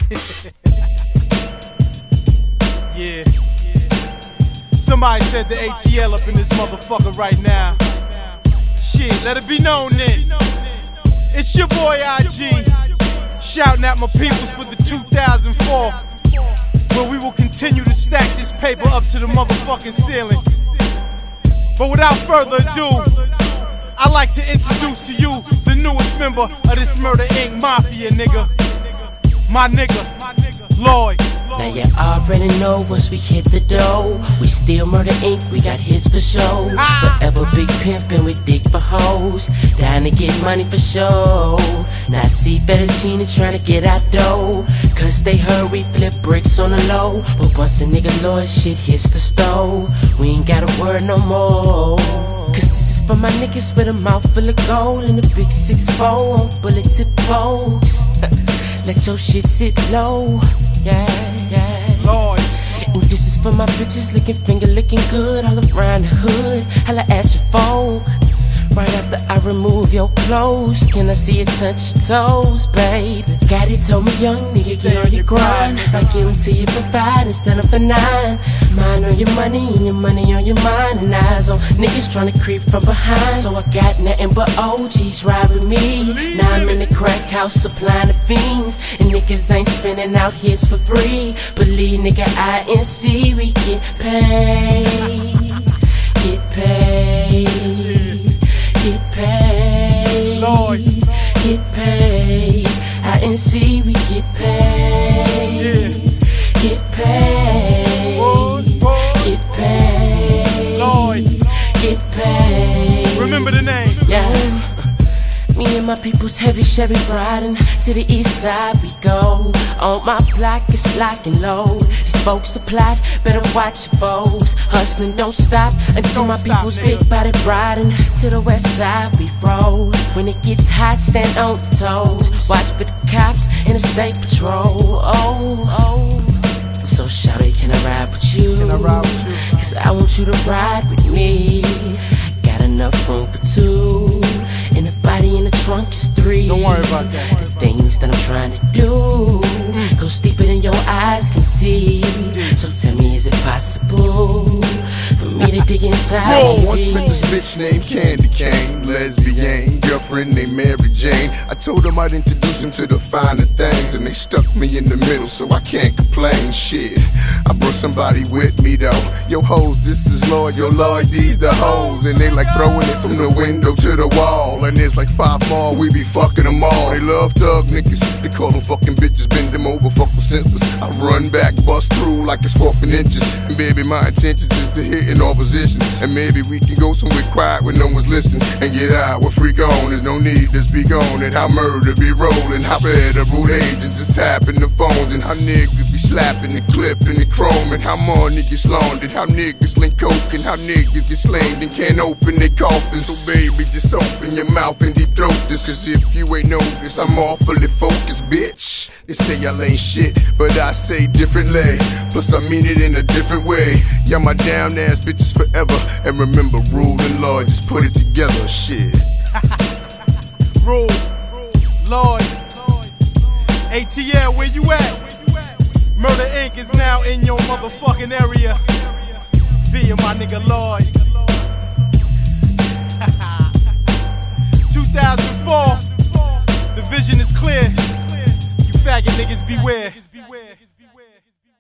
Yeah. Somebody said the ATL up in this motherfucker right now. Shit, let it be known then. It's your boy IG, shouting at my peoples for the 2004, where we will continue to stack this paper up to the motherfucking ceiling. But without further ado, I'd like to introduce to you the newest member of this Murder Inc. Mafia, nigga. My nigga, Lloyd. Now you already know once we hit the dough, we still Murder Inc., we got hits for show. Forever big pimpin', we dig for hoes, down to get money for show. Now I see Fettuccine trying to get out dough, cause they heard we flip bricks on the low. But once a nigga Lord shit hits the stove, we ain't got a word no more. Cause this is for my niggas with a mouth full of gold and a big 6'4" on bullet tip foes. Let your shit sit low, yeah. Lord. And this is for my bitches looking finger licking good all around the hood. Holla at your phone right after I remove your clothes. Can I see you touch your toes, baby? Daddy told me, young nigga, get on your grind. If I give them to you for 5 and sell them for 9, mind on your money and your money on your mind, and eyes on niggas trying to creep from behind. So I got nothing but OGs ride with me. Now I'm in the crack house supplying the fiends, and niggas ain't spending out hits for free. Believe nigga INC, we get paid, get paid, get paid, Lord. get paid. INC, we get paid, get paid, get paid, Lord. get paid. Remember the name. Yeah. Me and my people's heavy Chevy riding to the east side we go. On my block it's lock and load. These folks are plot, better watch your foes. Hustling don't stop until my people's big body riding to the west side we roll. When it gets hot, stand on your toes. Watch for the cops in the state patrol. Oh. So shawty, can I ride with you? Can I ride with you? Cause I want you to ride with me. Got enough room for 2, and the body in the trunk is 3. Don't worry about that. The things that I'm trying to do goes deeper than your eyes can see. So tell me, is it possible for me to dig inside you? Once met this bitch named Candy Cane, lesbian, girlfriend named Mary Jane. I told them I'd introduce him to the finer things, and they stuck me in the middle, so I can't complain. Shit, I brought somebody with me though. Yo hoes, this is Lloyd, yo Lloyd, these the hoes, and they like throwing it from the window to the wall. And there's like 5 more, we be fucking them all. They love thug niggas, they call them fucking bitches, bend them over, fuck them senseless. I run back, bust through like it's 4 inches. And baby, my intentions is to hit in all positions. And maybe we can go somewhere quiet when no one's listening, and get out with freak on. There's no need to speak on it, how murder be rolling, how federal agents is tapping the phones, and how niggas be slapping and clipping and chroming, how money gets laundered, how niggas link coke, and how niggas get slain and can't open their coffins. So baby, just open your mouth and deep throat this, cause if you ain't noticed, I'm awfully focused, bitch. They say y'all ain't shit, but I say differently. Plus I mean it in a different way. Y'all my down ass bitches forever. And remember, rule and law, just put it together, shit. Rule, Lord. ATL, where you at? Murder Inc. is now in your motherfucking area via my nigga Lloyd. 2004, the vision is clear. You faggot niggas beware.